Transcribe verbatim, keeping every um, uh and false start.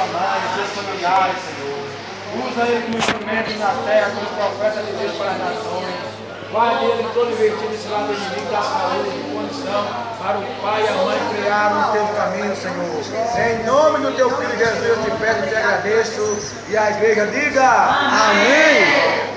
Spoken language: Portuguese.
sua mãe, os seus familiares, Senhor. Usa ele como instrumento na terra, como profeta de Deus para as nações. Guarde ele todo invertido esse lado inimigo da saúde, de condição, para o pai e a mãe criar no teu caminho, Senhor. Em nome do teu filho Jesus, eu te peço e te agradeço. E a igreja diga amém.